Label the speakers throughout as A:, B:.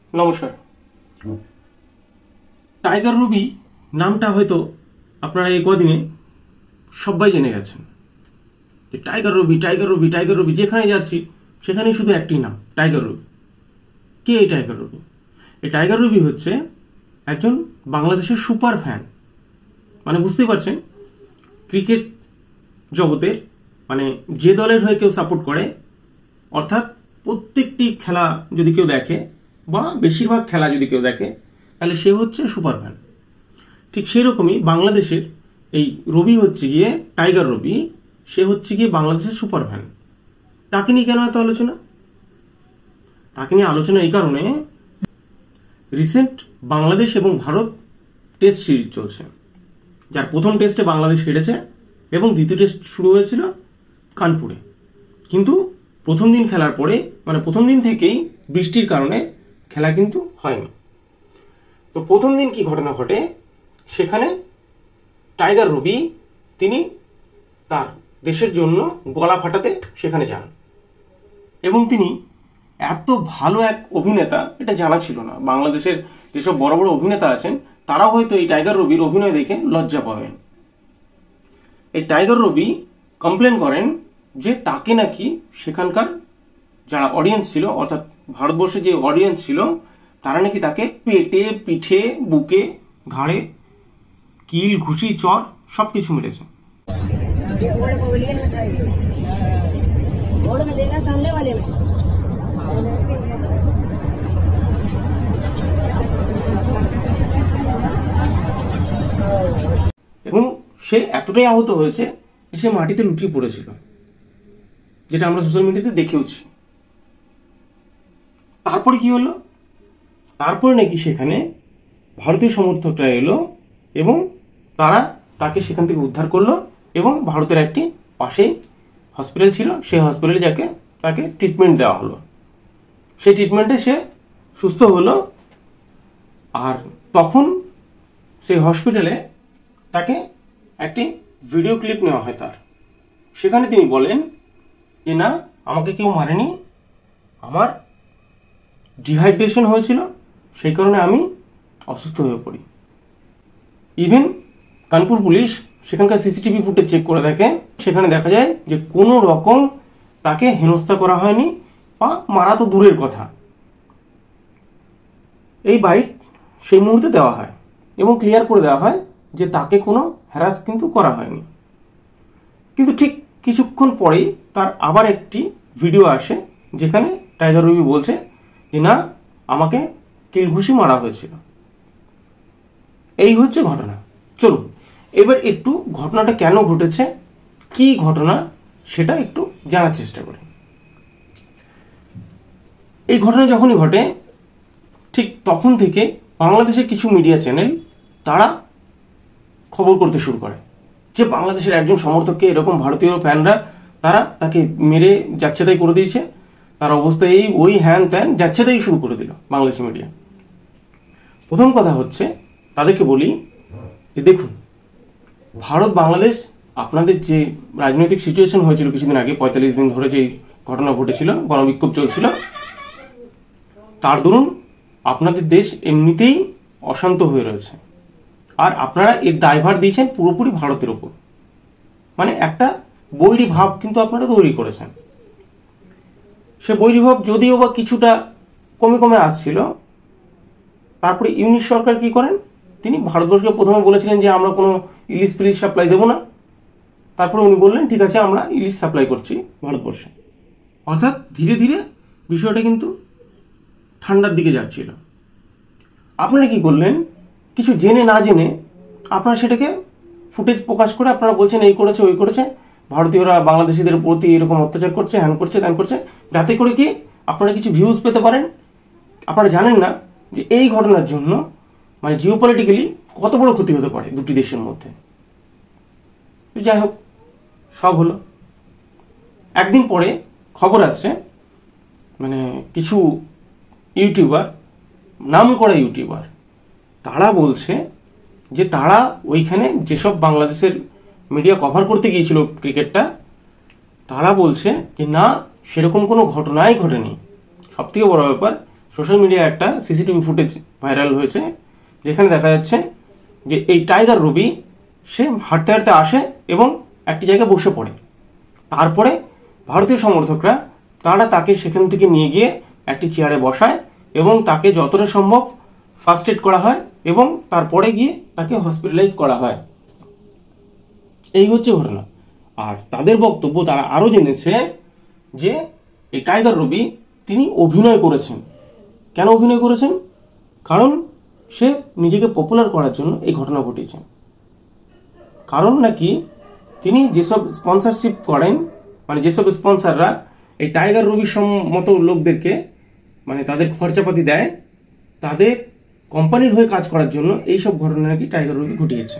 A: নমস্কার। টাইগার রবি নামটা হয়তো আপনারা এই কদিনে সবাই জেনে গেছেন যে tiger Robi tiger Robi tiger Robi, যেখানে যাচ্ছি সেখানেই শুধু একটি নাম, টাইগার রবি। কে এই টাইগার রবি? এই টাইগার রবি হচ্ছে একজন বাংলাদেশের সুপার ফ্যান। মানে বুঝতেই পারছেন, ক্রিকেট জগতের মানে যে দলের হয়ে কেউ সাপোর্ট করে, অর্থাৎ প্রত্যেকটি খেলা যদি কেউ দেখে বা বেশিরভাগ খেলা যদি কেউ দেখে, তাহলে সে হচ্ছে সুপার ফ্যান। ঠিক সেই রকমই বাংলাদেশের এই রবি হচ্ছে গিয়ে টাইগার রবি, সে হচ্ছে গিয়ে বাংলাদেশের সুপার ফ্যান। তাকে নিয়ে কেন এত আলোচনা? তাকে নিয়ে আলোচনা এই কারণে, রিসেন্ট বাংলাদেশ এবং ভারত টেস্ট সিরিজ চলছে, যার প্রথম টেস্টে বাংলাদেশ হেরেছে এবং দ্বিতীয় টেস্ট শুরু হয়েছিল কানপুরে। কিন্তু প্রথম দিন খেলার পরে, মানে প্রথম দিন থেকেই বৃষ্টির কারণে খেলা কিন্তু হয়নি। তো প্রথম দিন কি ঘটনা ঘটে, সেখানে টাইগার রবি তিনি তার দেশের জন্য গলা ফাটাতে সেখানে যান এবং তিনি এত ভালো এক অভিনেতা, এটা জানা ছিল না। বাংলাদেশের যেসব বড় বড় অভিনেতা আছেন তারাও হয়তো এই টাইগার রবির অভিনয় দেখে লজ্জা পাবেন। এই টাইগার রবি কমপ্লেন করেন যে তাকে নাকি সেখানকার যারা অডিয়েন্স ছিল, অর্থাৎ ভারতবর্ষের যে অডিয়েন্স ছিল, তারা নাকি তাকে পেটে, পিঠে, বুকে, ঘাড়ে কিল, ঘুষি, চর সব কিছু মেরেছে। এবং সে এতটাই আহত হয়েছে সে মাটিতে লুটিয়ে পড়েছিল, যেটা আমরা সোশ্যাল মিডিয়াতে দেখেওছি। তারপরে কি হলো? তারপরে নাকি সেখানে ভারতীয় সমর্থকরা এলো এবং তারা তাকে সেখান থেকে উদ্ধার করলো এবং ভারতের একটি পাশেই হসপিটাল ছিল, সেই হসপিটালে তাকে ট্রিটমেন্ট দেওয়া হলো। সেই ট্রিটমেন্টে সে সুস্থ হলো। আর তখন সেই হসপিটালে তাকে একটি ভিডিও ক্লিপ নেওয়া হয় তার। সেখানে তিনি বলেন যে না, আমাকে কেউ মারেনি, আমার ডিহাইড্রেশন হয়েছিল, সেই কারণে আমি অসুস্থ হয়ে পড়ি। ইভেন কানপুর পুলিশ সেখানকার সিসিটিভি ফুটেজ চেক করে দেখে, সেখানে দেখা যায় যে কোনো রকম তাকে হেনস্থা করা হয়নি বা মারা তো দূরের কথা। এই বাইট সেই মুহূর্তে দেওয়া হয় এবং ক্লিয়ার করে দেওয়া হয় যে তাকে কোনো হ্যারাস কিন্তু করা হয়নি। কিন্তু ঠিক কিছুক্ষণ পরেই তার আবার একটি ভিডিও আসে যেখানে টাইগার রবি বলছে যে না, আমাকে কিলঘুষি মারা হয়েছিল। এই হচ্ছে ঘটনা। চলুন এবার একটু ঘটনাটা কেন ঘটেছে, কি ঘটনা সেটা একটু জানার চেষ্টা করি। এই ঘটনা যখনই ঘটে ঠিক তখন থেকে বাংলাদেশের কিছু মিডিয়া চ্যানেল তারা খবর করতে শুরু করে যে বাংলাদেশের একজন সমর্থককে এরকম ভারতীয় ফ্যানরা তারা তাকে মেরে যাচ্ছে তাই করে দিয়েছে, তার অবস্থা এই ওই হ্যান ত্যান যাচ্ছে তাই শুরু করে দিল বাংলাদেশি মিডিয়া। প্রথম কথা হচ্ছে, তাদেরকে বলি যে দেখুন, ভারত বাংলাদেশ আপনাদের যে রাজনৈতিক সিচুয়েশন হয়েছিল কিছুদিন আগে, 45 দিন ধরে যে ঘটনা ঘটেছিল, গণবিক্ষোভ চলছিল, তার দরুন আপনাদের দেশ এমনিতেই অশান্ত হয়ে রয়েছে। আর আপনারা এর দায়ভার দিয়েছেন পুরোপুরি ভারতের ওপর। মানে একটা বৈরী ভাব কিন্তু আপনারা তৈরি করেছেন। সে বৈরী ভাব যদিও বা কিছুটা কমে কমে আসছিল, তারপরে ইউনিশ সরকার কি করেন, তিনি ভারতবর্ষকে প্রথমে বলেছিলেন যে আমরা কোনো ইলিশ ফিলিশ সাপ্লাই দেবো না। তারপরে উনি বললেন ঠিক আছে, আমরা ইলিশ সাপ্লাই করছি ভারতবর্ষে। অর্থাৎ ধীরে ধীরে বিষয়টা কিন্তু ঠান্ডার দিকে যাচ্ছিল। আপনারা কি করলেন, কিছু জেনে না জেনে আপনারা সেটাকে ফুটেজ প্রকাশ করে আপনারা বলছেন এই করেছে ওই করেছে, ভারতীয়রা বাংলাদেশিদের প্রতি এরকম অত্যাচার করছে, হ্যান করছে ত্যান করছে, যাতে করে কি আপনারা কিছু ভিউজ পেতে পারেন। আপনারা জানেন না যে এই ঘটনার জন্য মানে জিওপলিটিক্যালি কত বড় ক্ষতি হতে পারে দুটি দেশের মধ্যে। যাই হোক, সব হলো। একদিন পরে খবর আসছে, মানে কিছু ইউটিউবার, নাম করা ইউটিউবার, তারা বলছে যে তারা ওইখানে যেসব বাংলাদেশের মিডিয়া কভার করতে গিয়েছিল ক্রিকেটটা, তারা বলছে যে না, সেরকম কোনো ঘটনাই ঘটেনি। সব থেকে বড় ব্যাপার, সোশ্যাল মিডিয়ায় একটা সিসিটিভি ফুটেজ ভাইরাল হয়েছে, যেখানে দেখা যাচ্ছে যে এই টাইগার রবি সে হাঁটতে হাঁটতে আসে এবং একটি জায়গায় বসে পড়ে। তারপরে ভারতীয় সমর্থকরা তারা তাকে সেখান থেকে নিয়ে গিয়ে একটি চেয়ারে বসায় এবং তাকে যতটা সম্ভব ফার্স্ট এড করা হয় এবং তারপরে গিয়ে তাকে হসপিটালাইজ করা হয়। এই হচ্ছে ঘটনা। আর তাদের বক্তব্য, তারা আরও জেনেছে যে এই টাইগার রবি তিনি অভিনয় করেছেন। কেন অভিনয় করেছেন? কারণ সে নিজেকে পপুলার করার জন্য এই ঘটনা ঘটিয়েছেন। কারণ নাকি তিনি যেসব স্পন্সরশিপ করেন, মানে যেসব স্পন্সররা এই টাইগার রবির মতো লোকদেরকে মানে তাদের খরচাপাতি দেয়, তাদের কোম্পানির হয়ে কাজ করার জন্য এইসব ঘটনা নাকি টাইগার রবি ঘটিয়েছে।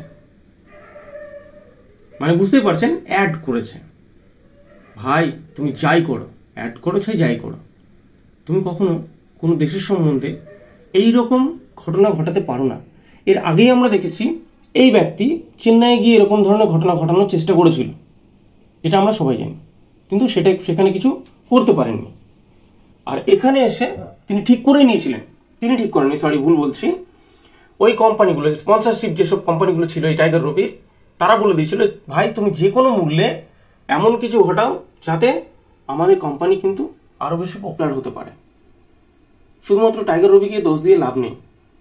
A: মানে বুঝতেই পারছেন, অ্যাড করেছে। ভাই তুমি যাই করো, অ্যাড করেছো যাই করো, তুমি কখনো কোনো দেশের সম্বন্ধে এই রকম ঘটনা ঘটাতে পারো না। এর আগেই আমরা দেখেছি এই ব্যক্তি চেন্নাইয়ে গিয়ে এরকম ধরনের ঘটনা ঘটানোর চেষ্টা করেছিল, এটা আমরা সবাই জানি, কিন্তু সেখানে কিছু করতে পারেননি। আর এখানে এসে তিনি ঠিক করে নিয়েছিলেন, তিনি ঠিক করেননি, সরি ভুল বলছি, ওই কোম্পানিগুলো স্পন্সরশিপ যেসব কোম্পানিগুলো ছিল এই টাইগার রবির, তারা বলে দিয়েছিল ভাই তুমি যে কোনো মূল্যে এমন কিছু ঘটাও যাতে আমাদের কোম্পানি কিন্তু আরো বেশি পপুলার হতে পারে। শুধুমাত্র টাইগার রবিকে দোষ দিয়ে লাভ নেই।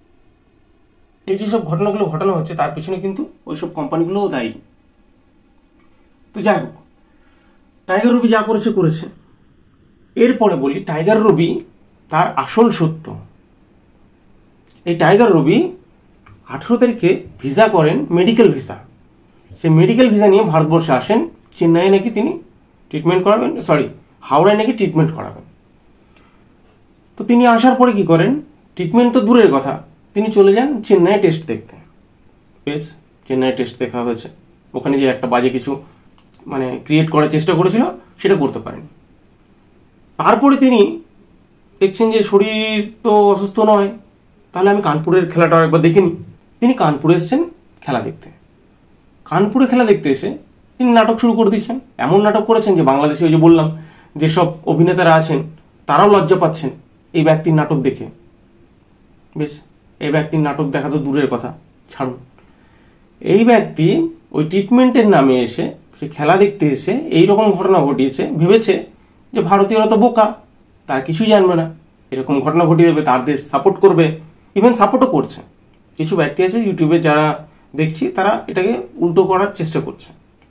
A: এই যেসব ঘটনাগুলো ঘটানো হচ্ছে তার পিছনে কিন্তু ওইসব কোম্পানিগুলোও দায়ী। তো যাই হোক, টাইগার রবি যা করেছে করেছে। এরপরে বলি টাইগার রবি তার আসল সত্য। এই টাইগার রবি 18 তারিখে ভিসা করেন, মেডিকেল ভিসা। সে মেডিকেল ভিসা নিয়ে ভারতবর্ষে আসেন। চেন্নাইয়ে নাকি তিনি ট্রিটমেন্ট করাবেন, হাওড়ায় নাকি ট্রিটমেন্ট করাবেন। তো তিনি আসার পরে কি করেন? ট্রিটমেন্ট তো দূরের কথা, তিনি চলে যান চেন্নাই টেস্ট দেখতে। বেশ, চেন্নাই টেস্ট দেখা হয়েছে। ওখানে যে একটা বাজে কিছু মানে ক্রিয়েট করার চেষ্টা করেছিল সেটা করতে পারেনি। তারপরে তিনি দেখছেন যে শরীর তো অসুস্থ নয়, তাহলে আমি কানপুরের খেলাটা একবার দেখিনি। তিনি কানপুরে এসেছেন খেলা দেখতে। কানপুরে খেলা দেখতে এসে তিনি নাটক শুরু করে দিয়েছেন। এমন নাটক করেছেন যে বাংলাদেশে ওই যে বললাম যেসব অভিনেতারা আছেন তারাও লজ্জা পাচ্ছেন এই ব্যক্তির নাটক দেখে। বেশ, এই ব্যক্তির নাটক দেখা তো দূরের কথা, ছাড়ুন। এই ব্যক্তি ওই ট্রিটমেন্টের নামে এসে, সে খেলা দেখতে এসে এইরকম ঘটনা ঘটিয়েছে। ভেবেছে যে ভারতীয়রা তো বোকা, তার কিছুই জানবে না, এরকম ঘটনা ঘটিয়ে দেবে, তার দেশ সাপোর্ট করবে, ইভেন সাপোর্টও করছে। কিছু ব্যক্তি আছে ইউটিউবে যারা দেখছি, তারা এটাকে উল্টো করার চেষ্টা করছে।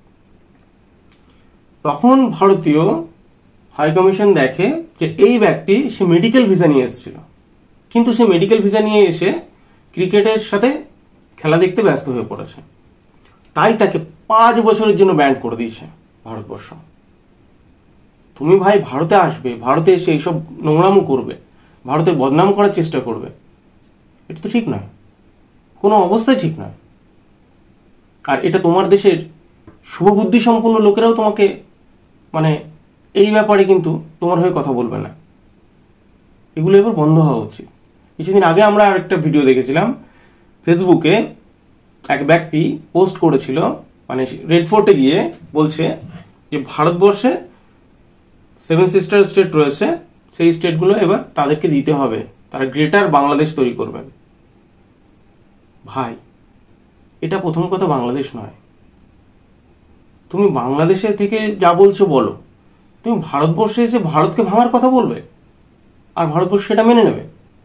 A: তখন ভারতীয় হাইকমিশন দেখে যে এই ব্যক্তি সে মেডিকেল ভিসা নিয়ে এসেছিল, কিন্তু সে মেডিকেল ভিসা নিয়ে এসে ক্রিকেটের সাথে খেলা দেখতে ব্যস্ত হয়ে পড়েছে। তাই তাকে 5 বছরের জন্য ব্যান করে দিয়েছে ভারতবর্ষ। তুমি ভাই ভারতে আসবে, ভারতে এসে এইসব নোংরামো করবে, ভারতের বদনাম করার চেষ্টা করবে, এটা তো ঠিক নয়, কোনো অবস্থায় ঠিক নয়। আর এটা তোমার দেশের শুভবুদ্ধি সম্পন্ন লোকেরাও তোমাকে মানে এই ব্যাপারে কিন্তু তোমার হয়ে কথা বলবে না। এগুলো এবার বন্ধ হওয়া উচিত। কিছুদিন আগে আমরা আরেকটা ভিডিও দেখেছিলাম, ফেসবুকে এক ব্যক্তি পোস্ট করেছিল, মানে রেড ফোর্টে গিয়ে বলছে যে ভারতবর্ষে 7 সিস্টার স্টেট রয়েছে, সেই স্টেটগুলো এবার তাদেরকে দিতে হবে, তারা গ্রেটার বাংলাদেশ তৈরি করবেন। ভাই, এটা প্রথম কথা বাংলাদেশ নয়। তুমি বাংলাদেশে থেকে যা বলছো বলো, তুমি ভারতবর্ষে এসে ভারতকে ভাঙার কথা বলবে আর ভারতবর্ষ সেটা মেনে নেবে?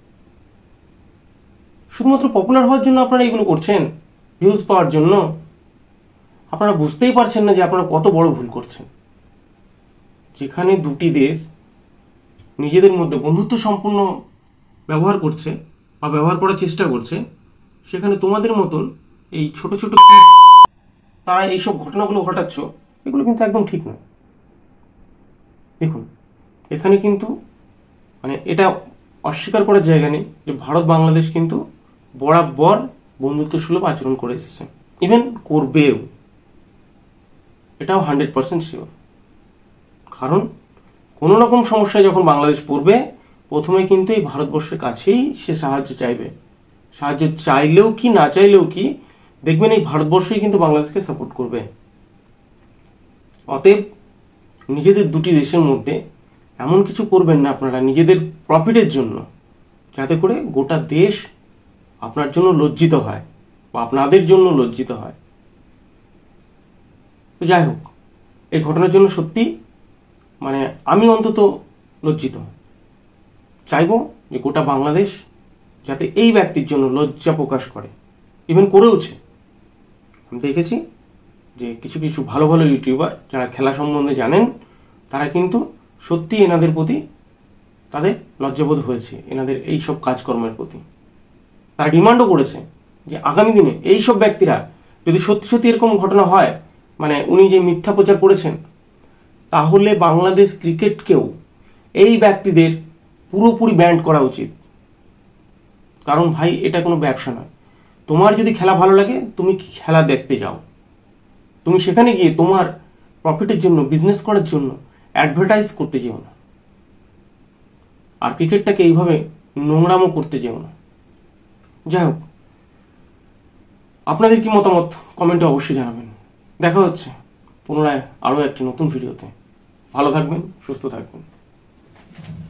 A: শুধুমাত্র পপুলার হওয়ার জন্য আপনারা এগুলো করছেন, ভিউজ পাওয়ার জন্য। আপনারা বুঝতেই পারছেন না যে আপনারা কত বড় ভুল করছেন। যেখানে দুটি দেশ নিজেদের মধ্যে বন্ধুত্ব সম্পূর্ণ ব্যবহার করছে বা ব্যবহার করার চেষ্টা করছে, সেখানে তোমাদের মতন এই ছোট ছোট তারা এইসব ঘটনাগুলো ঘটাচ্ছ, এগুলো কিন্তু একদম ঠিক নয়। দেখুন, এখানে কিন্তু মানে এটা অস্বীকার করার জায়গা নেই যে ভারত বাংলাদেশ কিন্তু বরাবর বন্ধুত্ব সুলভ আচরণ করে এসেছে, ইভেন করবেও, এটাও 100% শিওর। কারণ কোনো রকম সমস্যায় যখন বাংলাদেশ পড়বে, প্রথমে কিন্তু এই ভারতবর্ষের কাছেই সে সাহায্য চাইবে। সাহায্য চাইলেও কি না চাইলেও কি, দেখবেন এই ভারতবর্ষই কিন্তু বাংলাদেশকে সাপোর্ট করবে। অতএব নিজেদের দুটি দেশের মধ্যে এমন কিছু করবেন না আপনারা নিজেদের প্রফিটের জন্য, যাতে করে গোটা দেশ আপনার জন্য লজ্জিত হয় বা আপনাদের জন্য লজ্জিত হয়। তো যাই হোক, এই ঘটনার জন্য সত্যি মানে আমি অন্তত লজ্জিত। চাইবো যে গোটা বাংলাদেশ যাতে এই ব্যক্তির জন্য লজ্জা প্রকাশ করে, ইভেন করেওছে। আমি দেখেছি যে কিছু কিছু ভালো ভালো ইউটিউবার যারা খেলা সম্বন্ধে জানেন, তারা কিন্তু সত্যি এনাদের প্রতি তাদের লজ্জাবোধ হয়েছে, এনাদের এই সব কাজকর্মের প্রতি। তারা ডিমান্ডও করেছে যে আগামী দিনে এই সব ব্যক্তিরা যদি সত্যি সত্যি এরকম ঘটনা হয়, মানে উনি যে মিথ্যা প্রচার করেছেন, তাহলে বাংলাদেশ ক্রিকেটকেও এই ব্যক্তিদের পুরোপুরি ব্যান্ড করা উচিত। কারণ ভাই, এটা কোনো ব্যবসা নয়। তোমার যদি খেলা ভালো লাগে, তুমি খেলা দেখতে যাও, তুমি সেখানে গিয়ে তোমার প্রফিটের জন্য, বিজনেস করার জন্য অ্যাডভার্টাইজ করতে যেও না। আর ক্রিকেটটাকে এইভাবে নোংরামো করতে যেও না। যাই হোক, আপনাদের কি মতামত কমেন্টে অবশ্যই জানাবেন। দেখা হচ্ছে পুনরায় আরও একটি নতুন ভিডিওতে। ভালো থাকবেন, সুস্থ থাকবেন।